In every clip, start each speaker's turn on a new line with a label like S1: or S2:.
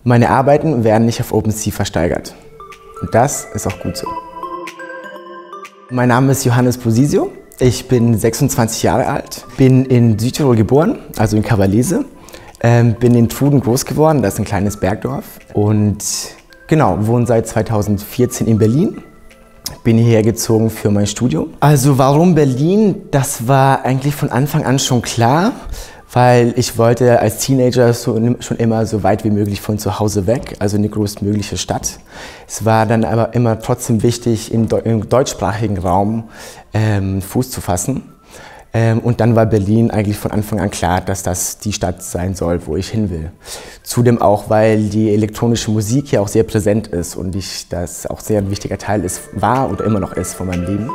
S1: Meine Arbeiten werden nicht auf OpenSea versteigert. Und das ist auch gut so. Mein Name ist Johannes Posisio. Ich bin 26 Jahre alt, bin in Südtirol geboren, also in Cavalese. Bin in Truden groß geworden, das ist ein kleines Bergdorf. Und genau, wohne seit 2014 in Berlin. Bin hierher gezogen für mein Studium. Also warum Berlin? Das war eigentlich von Anfang an schon klar, weil ich wollte als Teenager schon immer so weit wie möglich von zu Hause weg, also in die größtmögliche Stadt. Es war dann aber immer trotzdem wichtig, im deutschsprachigen Raum Fuß zu fassen. Und dann war Berlin eigentlich von Anfang an klar, dass das die Stadt sein soll, wo ich hin will. Zudem auch, weil die elektronische Musik hier auch sehr präsent ist und das auch sehr ein wichtiger Teil war oder immer noch ist von meinem Leben.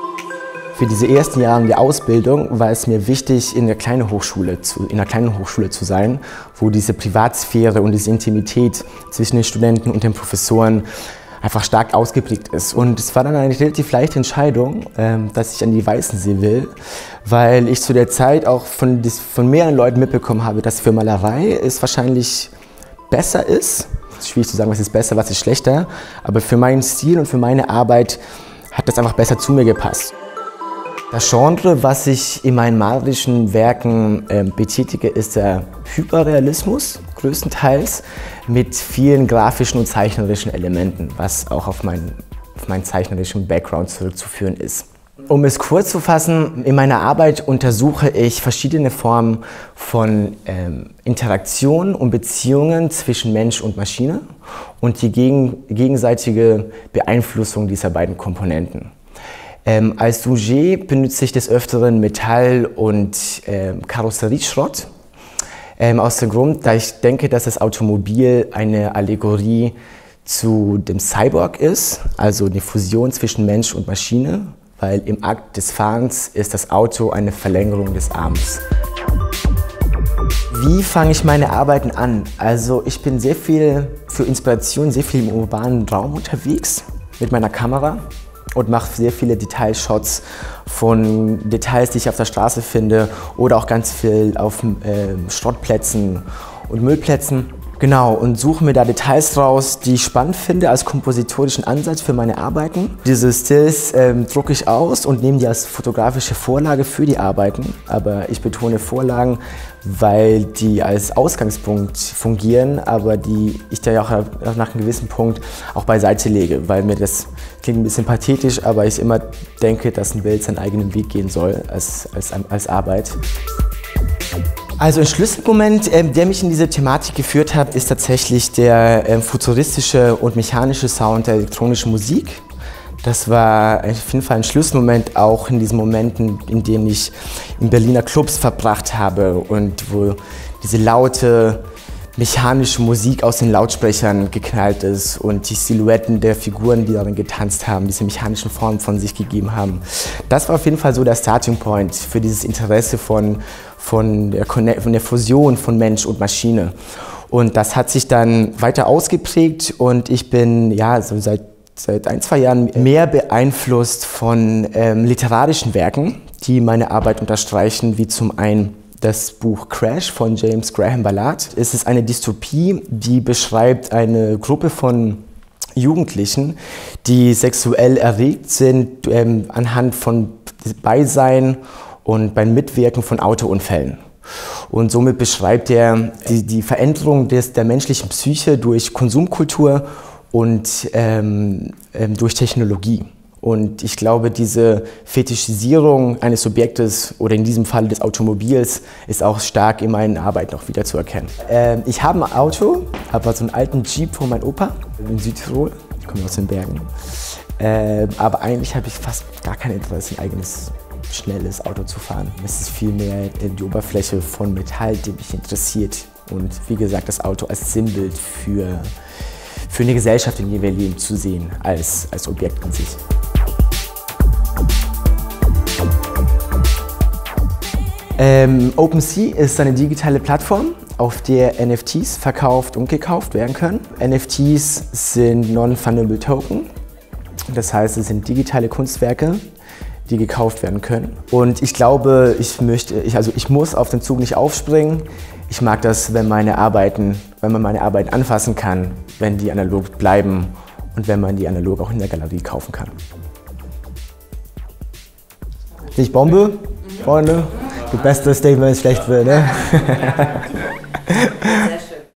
S1: Für diese ersten Jahre der Ausbildung war es mir wichtig, in einer kleinen Hochschule zu sein, wo diese Privatsphäre und diese Intimität zwischen den Studenten und den Professoren einfach stark ausgeprägt ist. Und es war dann eine relativ leichte Entscheidung, dass ich an die Weißensee will, weil ich zu der Zeit auch von mehreren Leuten mitbekommen habe, dass für Malerei es wahrscheinlich besser ist. Es ist schwierig zu sagen, was ist besser, was ist schlechter, aber für meinen Stil und für meine Arbeit hat das einfach besser zu mir gepasst. Das Genre, was ich in meinen malerischen Werken betätige, ist der Hyperrealismus, größtenteils mit vielen grafischen und zeichnerischen Elementen, was auch auf meinen zeichnerischen Background zurückzuführen ist. Um es kurz zu fassen, in meiner Arbeit untersuche ich verschiedene Formen von Interaktion und Beziehungen zwischen Mensch und Maschine und die gegenseitige Beeinflussung dieser beiden Komponenten. Als Sujet benutze ich des Öfteren Metall und Karosserieschrott. Aus dem Grund, da ich denke, dass das Automobil eine Allegorie zu dem Cyborg ist, also eine Fusion zwischen Mensch und Maschine, weil im Akt des Fahrens ist das Auto eine Verlängerung des Arms. Wie fange ich meine Arbeiten an? Also ich bin sehr viel für Inspiration, sehr viel im urbanen Raum unterwegs mit meiner Kamera und mache sehr viele Detailshots von Details, die ich auf der Straße finde oder auch ganz viel auf Schrottplätzen und Müllplätzen. Genau, und suche mir da Details raus, die ich spannend finde als kompositorischen Ansatz für meine Arbeiten. Diese Stills drucke ich aus und nehme die als fotografische Vorlage für die Arbeiten. Aber ich betone Vorlagen, weil die als Ausgangspunkt fungieren, aber die ich da ja auch nach einem gewissen Punkt auch beiseite lege, weil mir das klingt ein bisschen pathetisch, aber ich immer denke, dass ein Bild seinen eigenen Weg gehen soll als Arbeit. Also ein Schlüsselmoment, der mich in diese Thematik geführt hat, ist tatsächlich der futuristische und mechanische Sound der elektronischen Musik. Das war auf jeden Fall ein Schlüsselmoment, auch in diesen Momenten, in denen ich in Berliner Clubs verbracht habe und wo diese laute mechanische Musik aus den Lautsprechern geknallt ist und die Silhouetten der Figuren, die darin getanzt haben, diese mechanischen Formen von sich gegeben haben. Das war auf jeden Fall so der Starting Point für dieses Interesse von der Fusion von Mensch und Maschine. Und das hat sich dann weiter ausgeprägt und ich bin ja so seit 1-2 Jahren mehr beeinflusst von literarischen Werken, die meine Arbeit unterstreichen, wie zum einen das Buch Crash von James Graham Ballard. Es ist eine Dystopie, die beschreibt eine Gruppe von Jugendlichen, die sexuell erregt sind anhand von Beisein und beim Mitwirken von Autounfällen. Und somit beschreibt er die Veränderung der menschlichen Psyche durch Konsumkultur und durch Technologie. Und ich glaube, diese Fetischisierung eines Subjektes oder in diesem Fall des Automobils ist auch stark in meinen Arbeiten auch wieder zu erkennen. Ich habe ein Auto, aber so einen alten Jeep von meinem Opa in Südtirol. Ich komme aus den Bergen. Aber eigentlich habe ich fast gar kein Interesse, ein eigenes schnelles Auto zu fahren. Es ist vielmehr die Oberfläche von Metall, die mich interessiert. Und wie gesagt, das Auto als Sinnbild für eine Gesellschaft, in der wir leben, zu sehen, als Objekt an sich. OpenSea ist eine digitale Plattform, auf der NFTs verkauft und gekauft werden können. NFTs sind Non-Fungible Token, das heißt, es sind digitale Kunstwerke, die gekauft werden können. Und ich glaube, ich muss auf den Zug nicht aufspringen. Ich mag das, wenn man meine Arbeiten anfassen kann, wenn die analog bleiben und wenn man die analog auch in der Galerie kaufen kann. Sehe ich Bombe, Freunde? Das beste Statement, wenn es schlecht wird, ne?